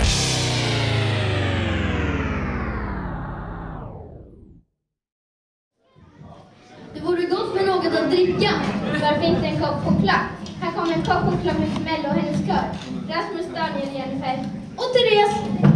Det vore gott med något att dricka. Varför inte en kopp choklad? Här kommer en kopp choklad med Pamela och hennes kör. Razmus, Daniel, Jennifer Och Therese.